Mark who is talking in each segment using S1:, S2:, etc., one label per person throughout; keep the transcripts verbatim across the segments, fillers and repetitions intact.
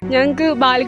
S1: ഞങ്ങൾക്ക് ബാലിക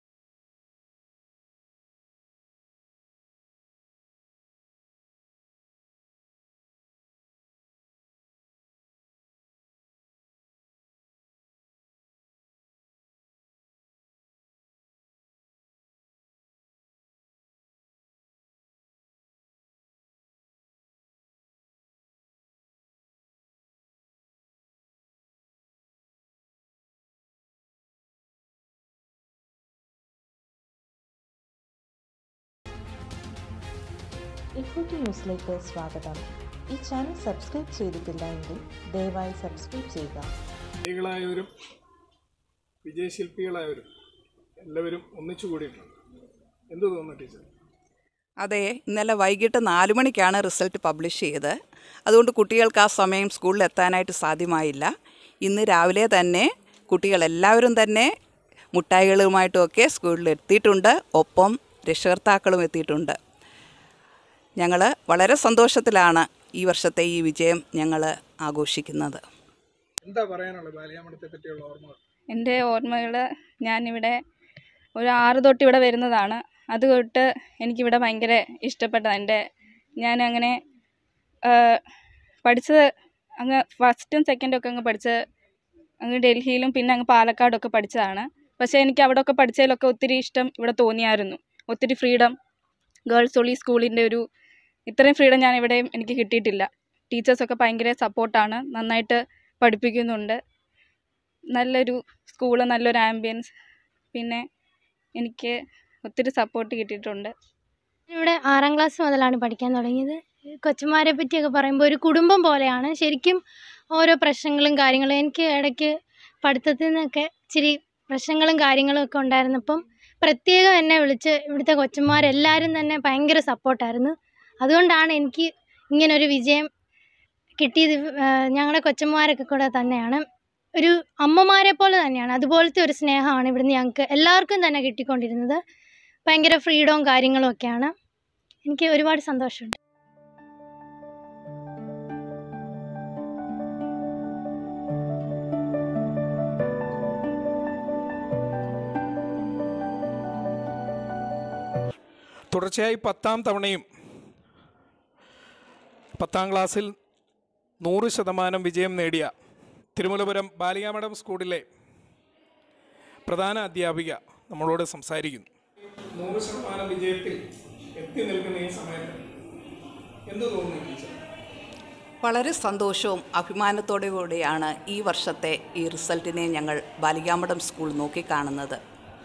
S2: ഇക്വിറ്റി ന്യൂസിലേക്ക് സ്വാഗതം. ഈ ചാനൽ സബ്സ്ക്രൈബ് ചെയ്തിട്ടില്ല എങ്കിൽ ദയവായി സബ്സ്ക്രൈബ് ചെയ്യുക.
S3: വിജയികളായവരും വിജയശില്പികളായവരും എല്ലാവരും ഒന്നിച്ചു കൂടിയിട്ടുണ്ട്. എന്ത് തോന്നുന്നു ടീച്ചർ?
S4: അതെ, ഇന്നലെ വൈകിട്ട് നാല് മണിക്കാണ് റിസൾട്ട് പബ്ലിഷ് ചെയ്തത്. അതുകൊണ്ട് കുട്ടികൾക്ക് ആ സമയം സ്കൂളിൽ എത്താനായിട്ട് സാധ്യമായില്ല. ഇന്ന് രാവിലെ തന്നെ കുട്ടികളെല്ലാവരും തന്നെ മുട്ടായികളുമായിട്ടുമൊക്കെ സ്കൂളിൽ എത്തിയിട്ടുണ്ട്. ഒപ്പം രക്ഷകർത്താക്കളും എത്തിയിട്ടുണ്ട്. ഞങ്ങൾ വളരെ സന്തോഷത്തിലാണ് ഈ വർഷത്തെ ഈ വിജയം ഞങ്ങൾ ആഘോഷിക്കുന്നത്.
S3: എന്താ പറയാനുള്ളത് ബാലികാമഠത്തെ പറ്റിയുള്ള ഓർമ്മകൾ?
S5: എൻ്റെ ഓർമ്മകൾ, ഞാനിവിടെ ഒരു ആറ് തൊട്ട് ഇവിടെ വരുന്നതാണ്. അത് തൊട്ട് എനിക്കിവിടെ ഭയങ്കര ഇഷ്ടപ്പെട്ടതാണ്. എൻ്റെ ഞാൻ അങ്ങനെ പഠിച്ചത് അങ്ങ് ഫസ്റ്റും സെക്കൻഡും ഒക്കെ അങ്ങ് പഠിച്ചത് അങ്ങ് ഡൽഹിയിലും പിന്നെ അങ്ങ് പാലക്കാടൊക്കെ പഠിച്ചതാണ്. പക്ഷേ എനിക്ക് അവിടെയൊക്കെ പഠിച്ചതിലൊക്കെ ഒത്തിരി ഇഷ്ടം ഇവിടെ തോന്നിയായിരുന്നു. ഒത്തിരി ഫ്രീഡം, ഗേൾസ് ഒളി സ്കൂളിൻ്റെ ഒരു ഇത്രയും ഫ്രീഡം ഞാൻ ഇവിടെയും എനിക്ക് കിട്ടിയിട്ടില്ല. ടീച്ചേഴ്സൊക്കെ ഭയങ്കര സപ്പോർട്ടാണ്, നന്നായിട്ട് പഠിപ്പിക്കുന്നുണ്ട്. നല്ലൊരു സ്കൂള്, നല്ലൊരു ആംബിയൻസ്, പിന്നെ എനിക്ക് ഒത്തിരി സപ്പോർട്ട് കിട്ടിയിട്ടുണ്ട്.
S6: ഇവിടെ ആറാം ക്ലാസ് മുതലാണ് പഠിക്കാൻ തുടങ്ങിയത്. കൊച്ചുമാരെ പറ്റിയൊക്കെ പറയുമ്പോൾ ഒരു കുടുംബം പോലെയാണ്. ശരിക്കും ഓരോ പ്രശ്നങ്ങളും കാര്യങ്ങളും, എനിക്ക് ഇടയ്ക്ക് പഠിത്തത്തിൽ നിന്നൊക്കെ ഇച്ചിരി പ്രശ്നങ്ങളും കാര്യങ്ങളും ഒക്കെ ഉണ്ടായിരുന്നപ്പം പ്രത്യേകം എന്നെ വിളിച്ച് ഇവിടുത്തെ കൊച്ചുമാരെല്ലാവരും തന്നെ ഭയങ്കര സപ്പോർട്ടായിരുന്നു. അതുകൊണ്ടാണ് എനിക്ക് ഇങ്ങനൊരു വിജയം കിട്ടിയത്. ഞങ്ങളുടെ കൊച്ചുമാരൊക്കെ കൂടെ തന്നെയാണ്, ഒരു അമ്മമാരെ പോലെ തന്നെയാണ്. അതുപോലത്തെ ഒരു സ്നേഹമാണ് ഇവിടുന്ന് ഞങ്ങൾക്ക് എല്ലാവർക്കും തന്നെ കിട്ടിക്കൊണ്ടിരുന്നത്. ഭയങ്കര ഫ്രീഡവും കാര്യങ്ങളും ഒക്കെയാണ്. എനിക്ക് ഒരുപാട് സന്തോഷമുണ്ട്.
S3: തുടർച്ചയായി പത്താം തവണയും പത്താം ക്ലാസ്സിൽ നൂറ് ശതമാനം വിജയം നേടിയ തിരുമലപുരം ബാലികാമഠം സ്കൂളിലെ പ്രധാന അധ്യാപിക നമ്മളോട് സംസാരിക്കുന്നു. നൂറ് ശതമാനം വിജയത്തിൽ എത്തി നിൽക്കുന്ന ഈ സമയത്ത് എന്ത് തോന്നുന്നു ടീച്ചർ?
S4: വളരെ സന്തോഷവും അഭിമാനത്തോടു കൂടിയാണ് ഈ വർഷത്തെ ഈ റിസൾട്ടിനെ ഞങ്ങൾ ബാലികാമഠം സ്കൂൾ നോക്കിക്കാണുന്നത്.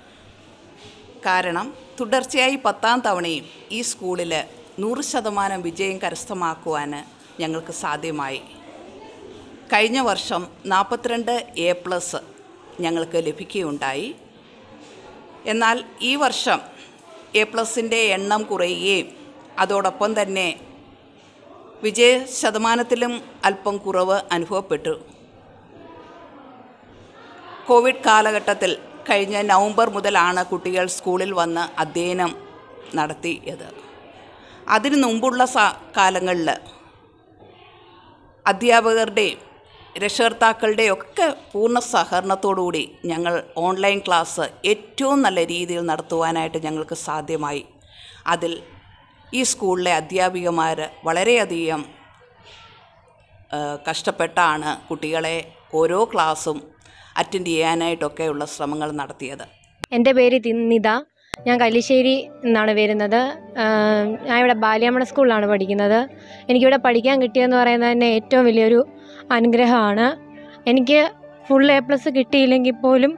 S4: കാരണം തുടർച്ചയായി പത്താം തവണയും ഈ സ്കൂളിൽ നൂറ് ശതമാനം വിജയം കരസ്ഥമാക്കുവാൻ ഞങ്ങൾക്ക് സാധ്യമായി. കഴിഞ്ഞ വർഷം നാൽപ്പത്തിരണ്ട് എ പ്ലസ് ഞങ്ങൾക്ക് ലഭിക്കുകയുണ്ടായി. എന്നാൽ ഈ വർഷം എ പ്ലസിൻ്റെ എണ്ണം കുറയുകയും അതോടൊപ്പം തന്നെ വിജയ ശതമാനത്തിലും അല്പം കുറവ് അനുഭവപ്പെട്ടു. കോവിഡ് കാലഘട്ടത്തിൽ കഴിഞ്ഞ നവംബർ മുതലാണ് കുട്ടികൾ സ്കൂളിൽ വന്ന് അധ്യയനം നടത്തിയത്. അതിനു മുമ്പുള്ള കാലങ്ങളിൽ അധ്യാപകരുടെയും രക്ഷകർത്താക്കളുടെയും ഒക്കെ പൂർണ്ണ സഹകരണത്തോടുകൂടി ഞങ്ങൾ ഓൺലൈൻ ക്ലാസ് ഏറ്റവും നല്ല രീതിയിൽ നടത്തുവാനായിട്ട് ഞങ്ങൾക്ക് സാധ്യമായി. അതിൽ ഈ സ്കൂളിലെ അധ്യാപികമാർ വളരെയധികം കഷ്ടപ്പെട്ടാണ് കുട്ടികളെ ഓരോ ക്ലാസ്സും അറ്റൻഡ് ചെയ്യാനായിട്ടൊക്കെയുള്ള ശ്രമങ്ങൾ നടത്തിയത്.
S7: എൻ്റെ പേര് നിത. ഞാൻ കല്ലിശ്ശേരി എന്നാണ് വരുന്നത്. ഞാൻ ഇവിടെ ബാലികാമഠം സ്കൂളിലാണ് പഠിക്കുന്നത്. എനിക്കിവിടെ പഠിക്കാൻ കിട്ടിയെന്ന് പറയുന്നത് തന്നെ ഏറ്റവും വലിയൊരു അനുഗ്രഹമാണ്. എനിക്ക് ഫുൾ എ പ്ലസ് കിട്ടിയില്ലെങ്കിൽ പോലും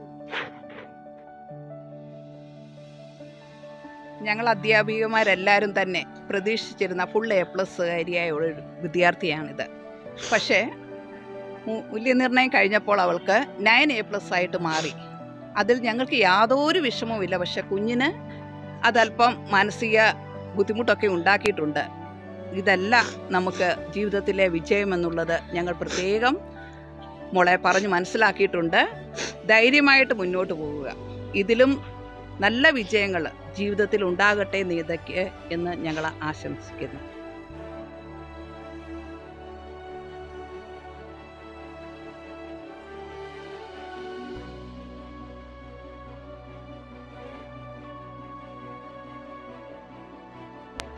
S4: ഞങ്ങൾ അധ്യാപികമാരെല്ലാവരും തന്നെ പ്രതീക്ഷിച്ചിരുന്ന ഫുൾ എ പ്ലസ് കാരിയായ ഒരു വിദ്യാർത്ഥിയാണിത്. പക്ഷേ മൂല്യനിർണ്ണയം കഴിഞ്ഞപ്പോൾ അവൾക്ക് നയൻ എ പ്ലസ് ആയിട്ട് മാറി. അതിൽ ഞങ്ങൾക്ക് യാതൊരു വിഷമവുമില്ല. പക്ഷെ കുഞ്ഞിന് അതല്പം മാനസിക ബുദ്ധിമുട്ടൊക്കെ ഉണ്ടാക്കിയിട്ടുണ്ട്. ഇതല്ല നമുക്ക് ജീവിതത്തിലെ വിജയം എന്നുള്ളത് ഞങ്ങൾ പ്രത്യേകം മോളെ പറഞ്ഞ് മനസ്സിലാക്കിയിട്ടുണ്ട്. ധൈര്യമായിട്ട് മുന്നോട്ട് പോവുക. ഇതിലും നല്ല വിജയങ്ങൾ ജീവിതത്തിൽ ഉണ്ടാകട്ടെ നീതയ്ക്ക് എന്ന് ഞങ്ങൾ ആശംസിക്കുന്നു.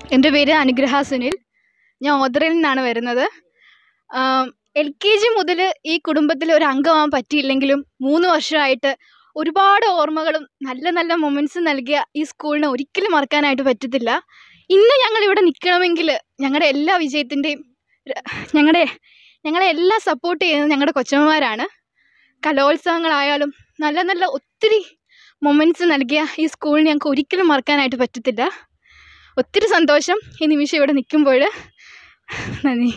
S1: എൻ്റെ പേര് അനുഗ്രഹ സുനിൽ. ഞാൻ ഓദറയിൽ നിന്നാണ് വരുന്നത്. എൽ കെ ജി മുതൽ ഈ കുടുംബത്തിൽ ഒരു അംഗമാകാൻ പറ്റിയില്ലെങ്കിലും മൂന്ന് വർഷമായിട്ട് ഒരുപാട് ഓർമ്മകളും നല്ല നല്ല മൊമെൻറ്റ്സും നൽകിയ ഈ സ്കൂളിനെ ഒരിക്കലും മറക്കാനായിട്ട് പറ്റത്തില്ല. ഇന്ന് ഞങ്ങളിവിടെ നിൽക്കണമെങ്കിൽ ഞങ്ങളുടെ എല്ലാ വിജയത്തിൻ്റെയും ഞങ്ങളുടെ ഞങ്ങളെ എല്ലാം സപ്പോർട്ട് ചെയ്യുന്നത് ഞങ്ങളുടെ കൊച്ചമ്മമാരാണ്. കലോത്സവങ്ങളായാലും നല്ല നല്ല ഒത്തിരി മൊമെൻറ്റ്സ് നൽകിയ ഈ സ്കൂളിനെ ഞങ്ങൾക്ക് ഒരിക്കലും മറക്കാനായിട്ട് പറ്റത്തില്ല. ഒത്തിരി സന്തോഷം ഈ നിമിഷം ഇവിടെ നിൽക്കുമ്പോൾ. നന്ദി.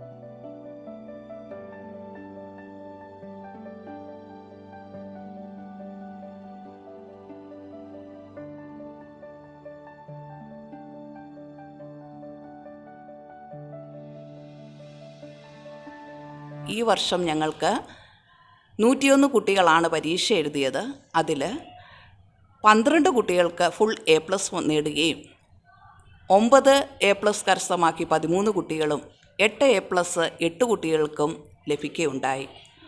S4: ഈ വർഷം ഞങ്ങൾക്ക് നൂറ്റിയൊന്ന് കുട്ടികളാണ് പരീക്ഷ എഴുതിയത്. അതിൽ പന്ത്രണ്ട് കുട്ടികൾക്ക് ഫുൾ എ പ്ലസ് നേടുകയും ഒമ്പത് എ പ്ലസ് കരസ്ഥമാക്കി പതിമൂന്ന് കുട്ടികളും എട്ട് എ പ്ലസ് എട്ട് കുട്ടികൾക്കും ലഭിക്കുകയുണ്ടായി.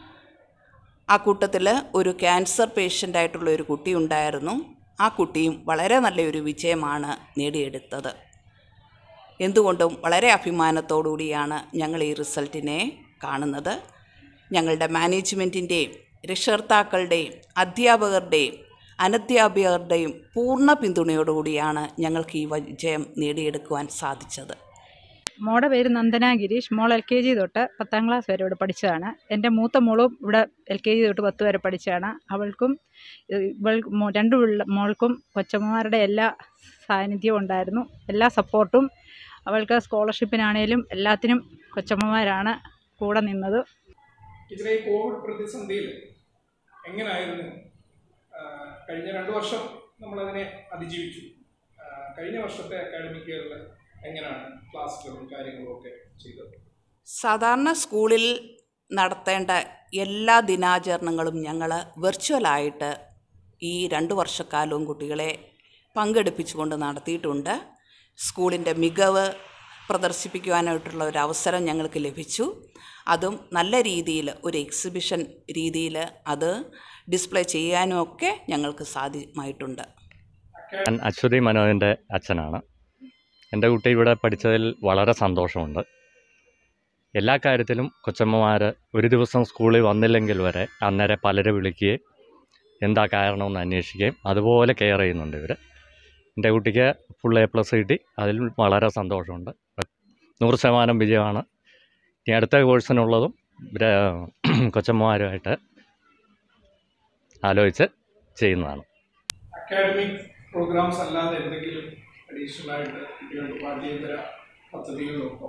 S4: ആ കൂട്ടത്തിൽ ഒരു ക്യാൻസർ പേഷ്യൻ്റായിട്ടുള്ള ഒരു കുട്ടി ഉണ്ടായിരുന്നു. ആ കുട്ടിയും വളരെ നല്ലൊരു വിജയമാണ് നേടിയെടുത്തത്. എന്തുകൊണ്ടും വളരെ അഭിമാനത്തോടുകൂടിയാണ് ഞങ്ങൾ ഈ റിസൾട്ടിനെ കാണുന്നത്. ഞങ്ങളുടെ മാനേജ്മെൻറ്റിൻ്റെയും രക്ഷകർത്താക്കളുടെയും അധ്യാപകരുടെയും അനധ്യാപകരുടെയും പൂർണ്ണ പിന്തുണയോടുകൂടിയാണ് ഞങ്ങൾക്ക് ഈ വിജയം നേടിയെടുക്കുവാൻ സാധിച്ചത്.
S8: മോളുടെ പേര് നന്ദന ഗിരീഷ്. മോൾ എൽ കെ ജി തൊട്ട് പത്താം ക്ലാസ് വരെ ഇവിടെ പഠിച്ചതാണ്. എൻ്റെ മൂത്ത മോളും ഇവിടെ എൽ കെ ജി തൊട്ട് പത്ത് വരെ പഠിച്ചതാണ്. അവൾക്കും ഇവൾ രണ്ട് മോൾക്കും കൊച്ചമ്മമാരുടെ എല്ലാ സാന്നിധ്യവും ഉണ്ടായിരുന്നു, എല്ലാ സപ്പോർട്ടും. അവൾക്ക് സ്കോളർഷിപ്പിനാണേലും എല്ലാത്തിനും കൊച്ചമ്മമാരാണ് കൂടെ നിന്നത്.
S3: ടീച്ചറെ, കോവിഡ് പ്രതിസന്ധിയിൽ എങ്ങനെയായിരുന്നു കഴിഞ്ഞ രണ്ട് വർഷം നമ്മളതിനെ അതിജീവിച്ചു? കഴിഞ്ഞ വർഷത്തെ അക്കാഡമിക് ഇയറിൽ എങ്ങനെയാണ് ക്ലാസ്സുകളും കാര്യങ്ങളും ഒക്കെ ചെയ്തത്?
S4: സാധാരണ സ്കൂളിൽ നടത്തേണ്ട എല്ലാ ദിനാചരണങ്ങളും ഞങ്ങൾ വെർച്വലായിട്ട് ഈ രണ്ട് വർഷക്കാലവും കുട്ടികളെ പങ്കെടുപ്പിച്ചുകൊണ്ട് നടത്തിയിട്ടുണ്ട്. സ്കൂളിൻ്റെ മികവ് പ്രദർശിപ്പിക്കുവാനായിട്ടുള്ള ഒരു അവസരം ഞങ്ങൾക്ക് ലഭിച്ചു. അതും നല്ല രീതിയിൽ ഒരു എക്സിബിഷൻ രീതിയിൽ അത് ഡിസ്പ്ലേ ചെയ്യാനും ഒക്കെ ഞങ്ങൾക്ക് സാധ്യമായിട്ടുണ്ട്.
S9: ഞാൻ അശ്വതി മനോജിൻ്റെ അച്ഛനാണ്. എൻ്റെ കുട്ടി ഇവിടെ പഠിച്ചതിൽ വളരെ സന്തോഷമുണ്ട്. എല്ലാ കാര്യത്തിലും കൊച്ചമ്മമാർ ഒരു ദിവസം സ്കൂളിൽ വന്നില്ലെങ്കിൽ വരെ അന്നേരം പലരെ വിളിക്കുകയും എന്താ കാരണമെന്ന് അന്വേഷിക്കുകയും അതുപോലെ കെയർ ചെയ്യുന്നുണ്ട് ഇവർ. എൻ്റെ കുട്ടിക്ക് ഫുൾ എ പ്ലസ് കിട്ടി, അതിൽ വളരെ സന്തോഷമുണ്ട്. നൂറ് ശതമാനം വിജയമാണ്. ഇനി അടുത്ത കോഴ്സിനുള്ളതും കൊച്ചമ്മമാരുമായിട്ട് ആലോചിച്ച് ചെയ്യുന്നതാണ്.
S3: അക്കാഡമിക് പ്രോഗ്രാംസ് അല്ലാതെ എന്തെങ്കിലും അഡീഷണൽ ആയിട്ട് കുട്ടികളുടെ പാഠ്യേതര പദ്ധതികളിലൊപ്പം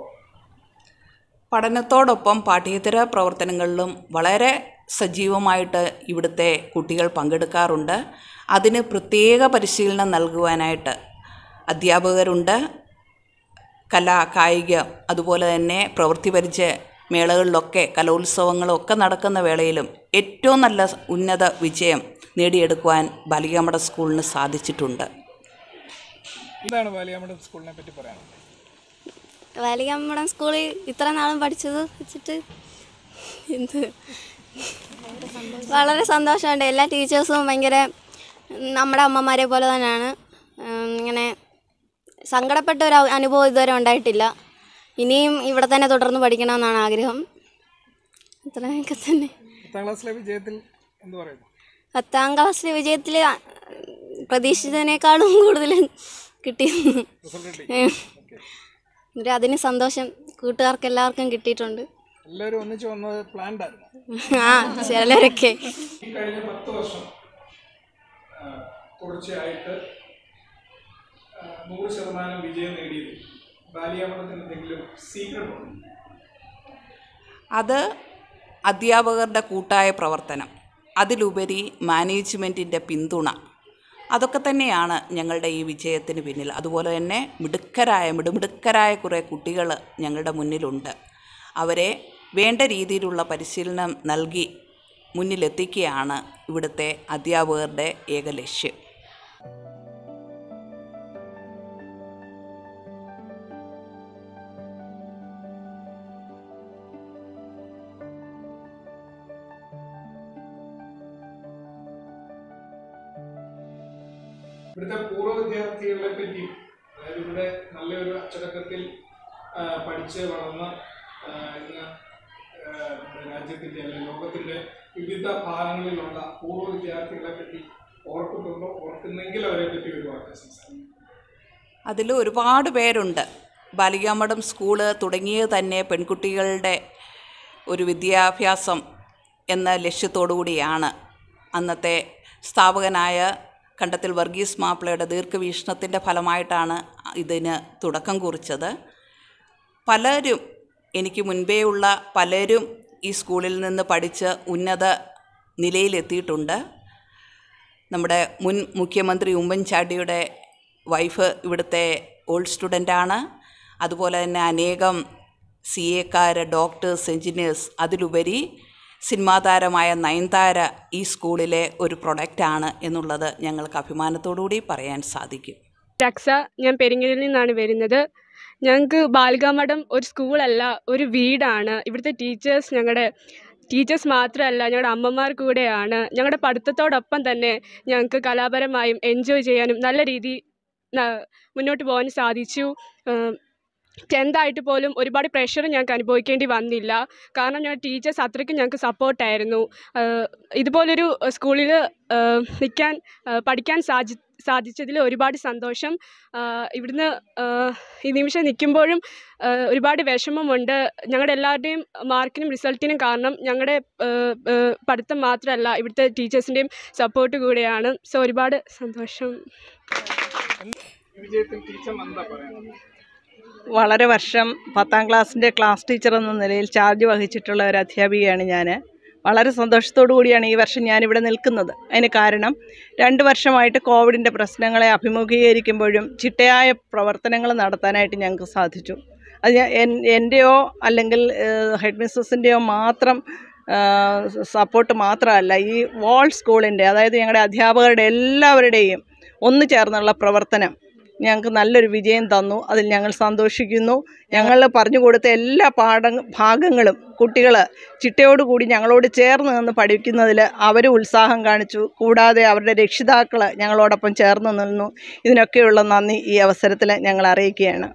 S4: പഠനത്തോടൊപ്പം പാഠ്യേതര പ്രവർത്തനങ്ങളിലും വളരെ സജീവമായിട്ട് ഇവിടുത്തെ കുട്ടികൾ പങ്കെടുക്കാറുണ്ട്. അതിന് പ്രത്യേക പരിശീലനം നൽകുവാനായിട്ട് അധ്യാപകരുണ്ട്. കലാ കായിക അതുപോലെ തന്നെ പ്രവൃത്തി പരിചയ മേളകളിലൊക്കെ കലോത്സവങ്ങളൊക്കെ നടക്കുന്ന വേളയിലും ഏറ്റവും നല്ല ഉന്നത വിജയം നേടിയെടുക്കുവാൻ ബാലികാമഠം സ്കൂളിന് സാധിച്ചിട്ടുണ്ട്.
S3: എന്താണ് ബാലികാമഠം സ്കൂളിനെ പറ്റി പറയാനുള്ളത്?
S10: ബാലികാമഠം സ്കൂളിൽ ഇത്ര നാളും പഠിച്ചത് വെച്ചിട്ട് എന്ത് വളരെ സന്തോഷമുണ്ട്. എല്ലാ ടീച്ചേഴ്സും ഭയങ്കര നമ്മുടെ അമ്മമാരെ പോലെ തന്നെയാണ്. ഇങ്ങനെ സങ്കടപ്പെട്ട ഒരു അനുഭവം ഇതുവരെ ഉണ്ടായിട്ടില്ല. ഇനിയും ഇവിടെ തന്നെ തുടർന്ന് പഠിക്കണമെന്നാണ് ആഗ്രഹം. അത്രയൊക്കെ തന്നെ.
S3: പത്താം ക്ലാസ്സിലെ വിജയത്തിൽ എന്ത് പറയുന്നു?
S10: പത്താം ക്ലാസ്സിലെ വിജയത്തിൽ പ്രതീക്ഷിച്ചതിനേക്കാളും കൂടുതൽ കിട്ടിയിരുന്നു. അതിന് സന്തോഷം കൂട്ടുകാർക്ക് എല്ലാവർക്കും കിട്ടിയിട്ടുണ്ട്.
S3: എല്ലാവരും ഒന്നിച്ച് വന്നത് പ്ലാൻഡ് ആയിരുന്നു.
S10: ആ ചിലരൊക്കെ
S3: കഴിഞ്ഞ പത്ത് വർഷം തുടർച്ചയായിട്ട് നൂറ് ശതമാനം വിജയം നേടിയത് ബാലികാമഠത്തിന് എന്തെങ്കിലും സീക്രട്ട് ഉണ്ട്?
S4: അത് അധ്യാപകരുടെ കൂട്ടായ പ്രവർത്തനം, അതിലുപരി മാനേജ്മെൻറ്റിൻ്റെ പിന്തുണ, അതൊക്കെ തന്നെയാണ് ഞങ്ങളുടെ ഈ വിജയത്തിന് പിന്നിൽ. അതുപോലെ തന്നെ മിടുക്കരായ മിടുമിടുക്കരായ കുറേ കുട്ടികൾ ഞങ്ങളുടെ മുന്നിലുണ്ട്. അവരെ വേണ്ട രീതിയിലുള്ള പരിശീലനം നൽകി മുന്നിലെത്തിക്കുകയാണ് ഇവിടുത്തെ അധ്യാപകരുടെ ഏക ലക്ഷ്യം.
S3: ഇവിടുത്തെ പൂർവ്വ വിദ്യാർത്ഥികളെ പറ്റി, ഇവിടെ നല്ലൊരു അച്ചടക്കത്തിൽ പഠിച്ച് വളർന്ന ഇന്ന് നമ്മുടെ രാജ്യത്തിൻ്റെ അല്ലെങ്കിൽ ലോകത്തിൻ്റെ വിവിധ ഭാഗങ്ങളിലുള്ള പൂർവ്വ വിദ്യാർത്ഥികളെ പറ്റി ഓർക്കുന്നുണ്ടോ? ഓർക്കുന്നെങ്കിൽ അവരെ പറ്റി ഒരു വാക്ക് സംസാരിക്കും.
S4: അതിൽ ഒരുപാട് പേരുണ്ട്. ബാലികാമഠം സ്കൂള് തുടങ്ങിയത് തന്നെ പെൺകുട്ടികളുടെ ഒരു വിദ്യാഭ്യാസം എന്ന ലക്ഷ്യത്തോടു കൂടിയാണ്. അന്നത്തെ സ്ഥാപകനായ കണ്ടത്തിൽ വർഗീസ് മാപ്പിളയുടെ ദീർഘവീക്ഷണത്തിൻ്റെ ഫലമായിട്ടാണ് ഇതിന് തുടക്കം കുറിച്ചത്. പലരും, എനിക്ക് മുൻപേ ഉള്ള പലരും ഈ സ്കൂളിൽ നിന്ന് പഠിച്ച് ഉന്നത നിലയിലെത്തിയിട്ടുണ്ട്. നമ്മുടെ മുൻ മുഖ്യമന്ത്രി ഉമ്മൻചാണ്ടിയുടെ വൈഫ് ഇവിടുത്തെ ഓൾഡ് സ്റ്റുഡൻ്റാണ്. അതുപോലെ തന്നെ അനേകം സി എക്കാർ, ഡോക്ടേഴ്സ്, എൻജിനീയേഴ്സ്, അതിലുപരി സിനിമാ താരമായ നയൻതാര ഈ സ്കൂളിലെ ഒരു പ്രൊഡക്റ്റാണ് എന്നുള്ളത് ഞങ്ങൾക്ക് അഭിമാനത്തോടുകൂടി പറയാൻ സാധിക്കും.
S11: രക്ഷ, ഞാൻ പെരിങ്ങലിൽ നിന്നാണ് വരുന്നത്. ഞങ്ങൾക്ക് ബാലികാമഠം ഒരു സ്കൂളല്ല, ഒരു വീടാണ്. ഇവിടുത്തെ ടീച്ചേഴ്സ് ഞങ്ങളുടെ ടീച്ചേഴ്സ് മാത്രമല്ല, ഞങ്ങളുടെ അമ്മമാർ കൂടെയാണ്. ഞങ്ങളുടെ പഠിത്തത്തോടൊപ്പം തന്നെ ഞങ്ങൾക്ക് കലാപരമായും എൻജോയ് ചെയ്യാനും നല്ല രീതി മുന്നോട്ട് പോകാൻ സാധിച്ചു. ടെൻത്തായിട്ട് പോലും ഒരുപാട് പ്രഷർ ഞങ്ങൾക്ക് അനുഭവിക്കേണ്ടി വന്നില്ല. കാരണം ഞങ്ങളുടെ ടീച്ചേഴ്സ് അത്രയ്ക്കും ഞങ്ങൾക്ക് സപ്പോർട്ടായിരുന്നു. ഇതുപോലൊരു സ്കൂളിൽ നിൽക്കാൻ പഠിക്കാൻ സാധി സാധിച്ചതിൽ ഒരുപാട് സന്തോഷം. ഇവിടുന്ന് ഈ നിമിഷം നിൽക്കുമ്പോഴും ഒരുപാട് വിഷമമുണ്ട്. ഞങ്ങളുടെ എല്ലാവരുടെയും മാർക്കിനും റിസൾട്ടിനും കാരണം ഞങ്ങളുടെ പഠിത്തം മാത്രമല്ല, ഇവിടുത്തെ ടീച്ചേഴ്സിൻ്റെയും സപ്പോർട്ട് കൂടെയാണ്. സോ ഒരുപാട് സന്തോഷം.
S12: വളരെ വർഷം പത്താം ക്ലാസ്സിൻ്റെ ക്ലാസ് ടീച്ചർ എന്ന നിലയിൽ ചാർജ് വഹിച്ചിട്ടുള്ള ഒരു അധ്യാപികയാണ് ഞാൻ. വളരെ സന്തോഷത്തോടു കൂടിയാണ് ഈ വർഷം ഞാനിവിടെ നിൽക്കുന്നത്. അതിന് കാരണം രണ്ട് വർഷമായിട്ട് കോവിഡിൻ്റെ പ്രശ്നങ്ങളെ അഭിമുഖീകരിക്കുമ്പോഴും ചിട്ടയായ പ്രവർത്തനങ്ങൾ നടത്താനായിട്ട് ഞങ്ങൾക്ക് സാധിച്ചു. അത് ഞാൻ എൻ്റെയോ അല്ലെങ്കിൽ ഹെഡ് മിസ്സസിൻ്റെയോ മാത്രം സപ്പോർട്ട് മാത്രമല്ല, ഈ വാൾ സ്കൂളിൻ്റെ, അതായത് ഞങ്ങളുടെ അധ്യാപകരുടെ എല്ലാവരുടെയും ഒന്നു ചേർന്നുള്ള പ്രവർത്തനം ഞങ്ങൾക്ക് നല്ലൊരു വിജയം തന്നു. അതിൽ ഞങ്ങൾ സന്തോഷിക്കുന്നു. ഞങ്ങൾ പറഞ്ഞു കൊടുത്ത എല്ലാ പാഠ ഭാഗങ്ങളും കുട്ടികൾ ചിട്ടയോടുകൂടി ഞങ്ങളോട് ചേർന്ന് നിന്ന് പഠിക്കുന്നതിൽ അവർ ഉത്സാഹം കാണിച്ചു. കൂടാതെ അവരുടെ രക്ഷിതാക്കൾ ഞങ്ങളോടൊപ്പം ചേർന്ന് നിന്നു. ഇതിനൊക്കെയുള്ള നന്ദി ഈ അവസരത്തിൽ ഞങ്ങൾ അറിയിക്കുകയാണ്.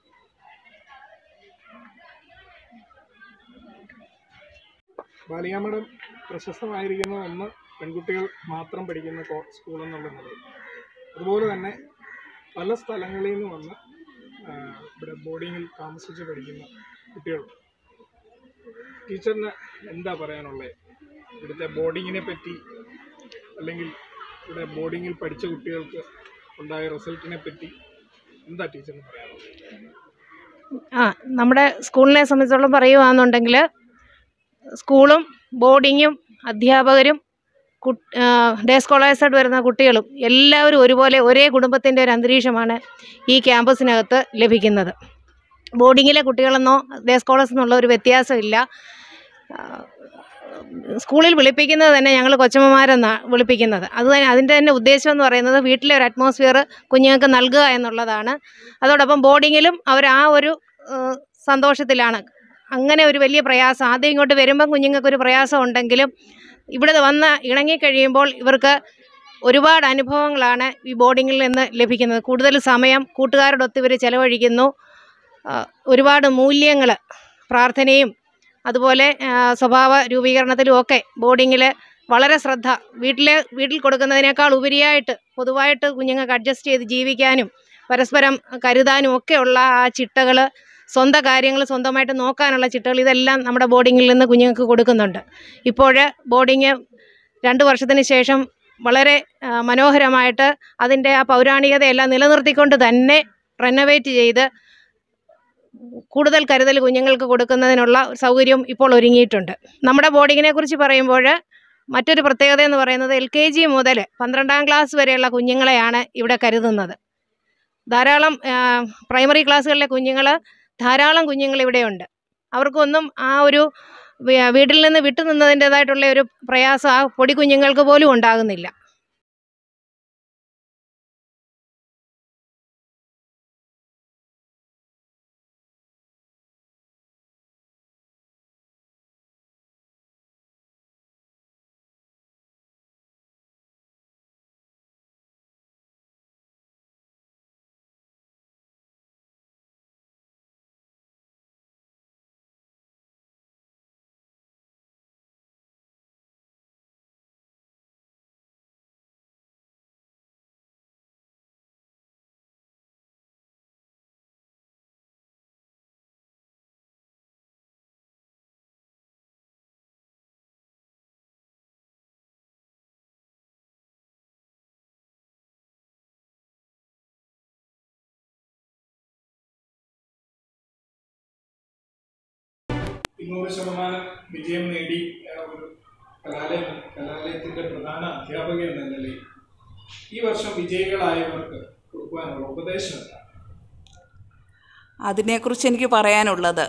S3: ബാലികാമഠം പ്രശസ്തമായിരിക്കുന്ന ഒന്ന് പെൺകുട്ടികൾ മാത്രം പഠിക്കുന്ന സ്കൂൾ എന്നുള്ള നിലയിൽ, അതുപോലെ തന്നെ പല സ്ഥലങ്ങളിൽ നിന്ന് വന്ന് ഇവിടെ ബോർഡിങ്ങിൽ താമസിച്ച് പഠിക്കുന്ന കുട്ടികളുണ്ട്. ടീച്ചറിന് എന്താ പറയാനുള്ളത് ഇവിടുത്തെ ബോർഡിങ്ങിനെ പറ്റി, അല്ലെങ്കിൽ ഇവിടെ ബോർഡിങ്ങിൽ പഠിച്ച കുട്ടികൾക്ക് ഉണ്ടായ റിസൾട്ടിനെ പറ്റി എന്താ ടീച്ചറിന് പറയാനുള്ളത്?
S7: ആ നമ്മുടെ സ്കൂളിനെ സംബന്ധിച്ചോളം പറയുകയാണെന്നുണ്ടെങ്കിൽ സ്കൂളും ബോർഡിങ്ങും അധ്യാപകരും ഡേ സ്കോളേഴ്സായിട്ട് വരുന്ന കുട്ടികളും എല്ലാവരും ഒരുപോലെ ഒരേ കുടുംബത്തിൻ്റെ ഒരു അന്തരീക്ഷമാണ് ഈ ക്യാമ്പസിനകത്ത് ലഭിക്കുന്നത്. ബോർഡിങ്ങിലെ കുട്ടികളെന്നോ ഡേ സ്കോളേഴ്സ് എന്നുള്ള ഒരു വ്യത്യാസമില്ല. സ്കൂളിൽ വിളിപ്പിക്കുന്നത് തന്നെ ഞങ്ങൾ കൊച്ചമ്മമാരെന്നാണ് വിളിപ്പിക്കുന്നത്. അത് തന്നെ അതിൻ്റെ തന്നെ ഉദ്ദേശം എന്ന് പറയുന്നത് വീട്ടിലെ ഒരു അറ്റ്മോസ്ഫിയർ കുഞ്ഞുങ്ങൾക്ക് നൽകുക എന്നുള്ളതാണ്. അതോടൊപ്പം ബോർഡിങ്ങിലും അവർ ആ ഒരു സന്തോഷത്തിലാണ്. അങ്ങനെ ഒരു വലിയ പ്രയാസം ആദ്യം ഇങ്ങോട്ട് വരുമ്പം കുഞ്ഞുങ്ങൾക്കൊരു പ്രയാസം ഉണ്ടെങ്കിലും ഇവിടെ വന്ന് ഇണങ്ങിക്കഴിയുമ്പോൾ ഇവർക്ക് ഒരുപാട് അനുഭവങ്ങളാണ് ഈ ബോർഡിങ്ങിൽ നിന്ന് ലഭിക്കുന്നത്. കൂടുതൽ സമയം കൂട്ടുകാരോടൊത്ത് ഇവർ ചിലവഴിക്കുന്നു. ഒരുപാട് മൂല്യങ്ങൾ, പ്രാർത്ഥനയും അതുപോലെ സ്വഭാവ രൂപീകരണത്തിലും ഒക്കെ ബോർഡിങ്ങിൽ വളരെ ശ്രദ്ധ, വീട്ടിലെ വീട്ടിൽ കൊടുക്കുന്നതിനേക്കാൾ ഉപരിയായിട്ട് പൊതുവായിട്ട് കുഞ്ഞുങ്ങൾക്ക് അഡ്ജസ്റ്റ് ചെയ്ത് ജീവിക്കാനും പരസ്പരം കരുതാനും ഒക്കെയുള്ള ആ ചിട്ടകൾ, സ്വന്തം കാര്യങ്ങൾ സ്വന്തമായിട്ട് നോക്കാനുള്ള ചിട്ടകൾ, ഇതെല്ലാം നമ്മുടെ ബോർഡിങ്ങിൽ നിന്ന് കുഞ്ഞുങ്ങൾക്ക് കൊടുക്കുന്നുണ്ട്. ഇപ്പോൾ ബോർഡിങ് രണ്ട് വർഷത്തിന് ശേഷം വളരെ മനോഹരമായിട്ട് അതിൻ്റെ ആ പൗരാണികതയെല്ലാം നിലനിർത്തിക്കൊണ്ട് തന്നെ റെനോവേറ്റ് ചെയ്ത് കൂടുതൽ കരുതൽ കുഞ്ഞുങ്ങൾക്ക് കൊടുക്കുന്നതിനുള്ള സൗകര്യം ഇപ്പോൾ ഒരുങ്ങിയിട്ടുണ്ട്. നമ്മുടെ ബോർഡിങ്ങിനെ കുറിച്ച് പറയുമ്പോൾ മറ്റൊരു പ്രത്യേകത എന്ന് പറയുന്നത് എൽ കെ ജി മുതൽ പന്ത്രണ്ടാം ക്ലാസ് വരെയുള്ള കുഞ്ഞുങ്ങളെയാണ് ഇവിടെ കരുതുന്നത്. ധാരാളം പ്രൈമറി ക്ലാസ്സുകളിലെ കുഞ്ഞുങ്ങൾ ധാരാളം കുഞ്ഞുങ്ങൾ ഇവിടെയുണ്ട്. അവർക്കൊന്നും ആ ഒരു വീട്ടിൽ നിന്ന് വിട്ടു നിന്നതിൻ്റേതായിട്ടുള്ള ഒരു പ്രയാസം ആ പൊടി കുഞ്ഞുങ്ങൾക്ക് പോലും ഉണ്ടാകുന്നില്ല.
S3: നൂറ് ശതമാനം വിജയം നേടി ഒരു കലാലയം കലാലയത്തിൻ്റെ പ്രധാന അധ്യാപക എന്ന നിലയിൽ ഈ വർഷം വിജയികളായവർക്ക് കൊടുക്കുവാനുള്ള ഉപദേശം എന്താണ്?
S4: അതിനെക്കുറിച്ച് എനിക്ക് പറയാനുള്ളത്,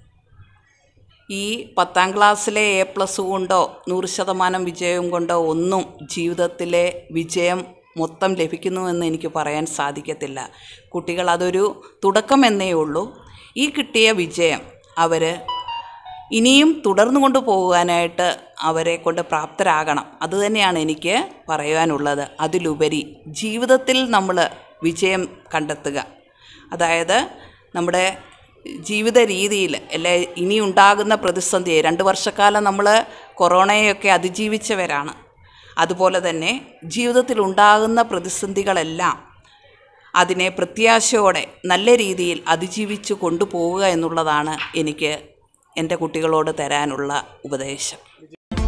S4: ഈ പത്താം ക്ലാസ്സിലെ എ പ്ലസ് കൊണ്ടോ നൂറ് ശതമാനം വിജയം കൊണ്ടോ ഒന്നും ജീവിതത്തിലെ വിജയം മൊത്തം ലഭിക്കുന്നുവെന്ന് എനിക്ക് പറയാൻ സാധിക്കത്തില്ല. കുട്ടികൾ അതൊരു തുടക്കമെന്നേ ഉള്ളൂ. ഈ കിട്ടിയ വിജയം അവർ ഇനിയും തുടർന്നു കൊണ്ട് പോകാനായിട്ട് അവരെ കൊണ്ട് പ്രാപ്തരാകണം. അതുതന്നെയാണ് എനിക്ക് പറയാനുള്ളത്. അതിലുപരി ജീവിതത്തിൽ നമ്മൾ വിജയം കണ്ടെത്തുക, അതായത് നമ്മുടെ ജീവിത രീതിയിൽ അല്ലെ ഇനി ഉണ്ടാകുന്ന പ്രതിസന്ധിയെ, രണ്ട് വർഷക്കാലം നമ്മൾ കൊറോണയൊക്കെ അതിജീവിച്ചവരാണ്. അതുപോലെ തന്നെ ജീവിതത്തിൽ ഉണ്ടാകുന്ന പ്രതിസന്ധികളെല്ലാം അതിനെ പ്രത്യാശയോടെ നല്ല രീതിയിൽ അതിജീവിച്ച് കൊണ്ടുപോവുക എന്നുള്ളതാണ് എനിക്ക് എൻ്റെ കുട്ടികളോട് തരാനുള്ള ഉപദേശം.